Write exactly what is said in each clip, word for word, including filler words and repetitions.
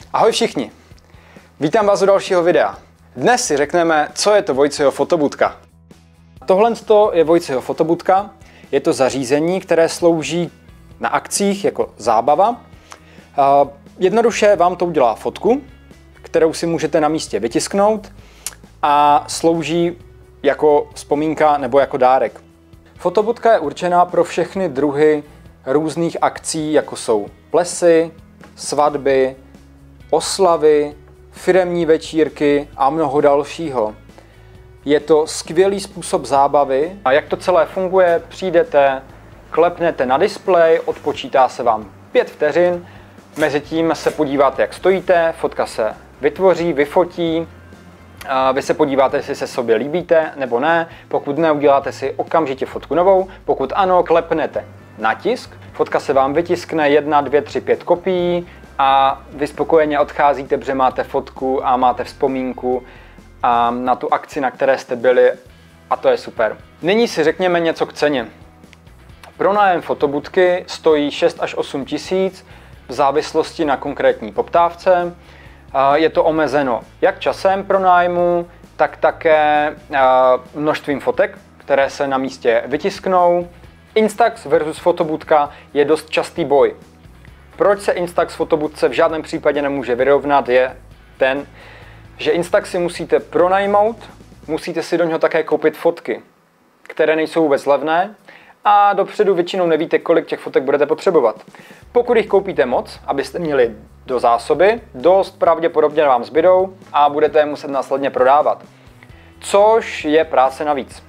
Ahoj všichni, vítám vás u dalšího videa. Dnes si řekneme, co je to Vojtseho fotobudka. Tohle je Vojtseho fotobudka, je to zařízení, které slouží na akcích jako zábava. Jednoduše vám to udělá fotku, kterou si můžete na místě vytisknout a slouží jako vzpomínka nebo jako dárek. Fotobudka je určená pro všechny druhy různých akcí, jako jsou plesy, svatby, oslavy, firemní večírky a mnoho dalšího. Je to skvělý způsob zábavy. A jak to celé funguje, přijdete, klepnete na displej, odpočítá se vám pět vteřin, mezitím se podíváte, jak stojíte, fotka se vytvoří, vyfotí, a vy se podíváte, jestli se sobě líbíte nebo ne, pokud ne, uděláte si okamžitě fotku novou, pokud ano, klepnete na tisk, fotka se vám vytiskne jedna, dvě, tři, pět kopií a vy spokojeně odcházíte, protože máte fotku a máte vzpomínku a na tu akci, na které jste byli, a to je super. Nyní si řekněme něco k ceně. Pronájem fotobudky stojí šest až osm tisíc v závislosti na konkrétní poptávce. Je to omezeno jak časem pronájmu, tak také množstvím fotek, které se na místě vytisknou. Instax versus fotobudka je dost častý boj. Proč se Instax fotobudce v žádném případě nemůže vyrovnat, je ten, že Instax si musíte pronajmout, musíte si do něho také koupit fotky, které nejsou vůbec levné a dopředu většinou nevíte, kolik těch fotek budete potřebovat. Pokud jich koupíte moc, abyste měli do zásoby, dost pravděpodobně vám zbydou a budete je muset následně prodávat. Což je práce navíc.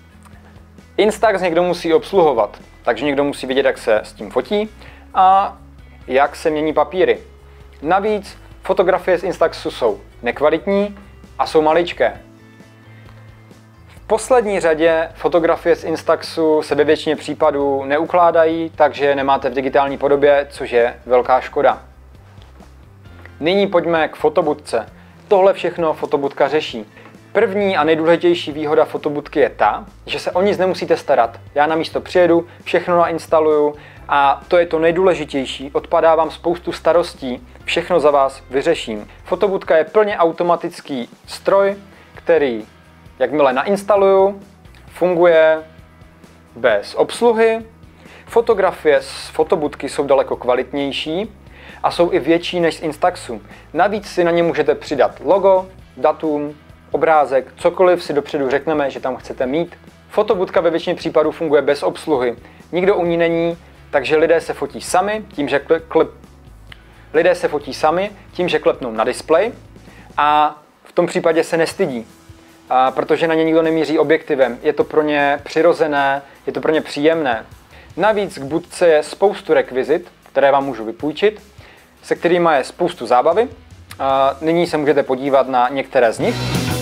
Instax někdo musí obsluhovat, takže někdo musí vidět, jak se s tím fotí a jak se mění papíry. Navíc fotografie z Instaxu jsou nekvalitní a jsou maličké. V poslední řadě fotografie z Instaxu se ve většině případů neukládají, takže je nemáte v digitální podobě, což je velká škoda. Nyní pojďme k fotobudce. Tohle všechno fotobudka řeší. První a nejdůležitější výhoda fotobudky je ta, že se o nic nemusíte starat. Já na místo přijedu, všechno nainstaluju a to je to nejdůležitější. Odpadá vám spoustu starostí, všechno za vás vyřeším. Fotobudka je plně automatický stroj, který, jakmile nainstaluju, funguje bez obsluhy. Fotografie z fotobudky jsou daleko kvalitnější a jsou i větší než z Instaxu. Navíc si na ně můžete přidat logo, datum, obrázek, cokoliv si dopředu řekneme, že tam chcete mít. Fotobudka ve většině případů funguje bez obsluhy. Nikdo u ní není, takže lidé se fotí sami, tím, že klep... lidé se fotí sami, tím, že klepnou na displej a v tom případě se nestydí, a protože na ně nikdo nemíří objektivem. Je to pro ně přirozené, je to pro ně příjemné. Navíc k budce je spoustu rekvizit, které vám můžu vypůjčit, se kterými je spoustu zábavy. A nyní se můžete podívat na některé z nich.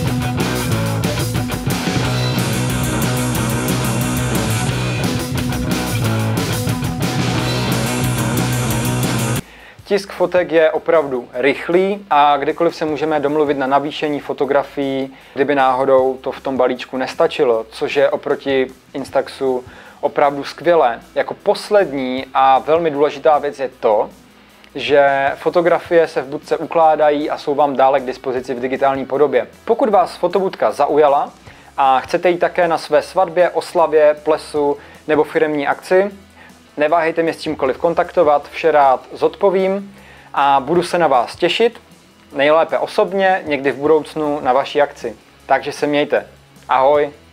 Tisk fotek je opravdu rychlý a kdykoliv se můžeme domluvit na navýšení fotografií, kdyby náhodou to v tom balíčku nestačilo, což je oproti Instaxu opravdu skvělé. Jako poslední a velmi důležitá věc je to, že fotografie se v budce ukládají a jsou vám dále k dispozici v digitální podobě. Pokud vás fotobudka zaujala a chcete ji také na své svatbě, oslavě, plesu nebo firemní akci, neváhejte mě s čímkoliv kontaktovat, vše rád zodpovím a budu se na vás těšit, nejlépe osobně, někdy v budoucnu na vaší akci. Takže se mějte. Ahoj!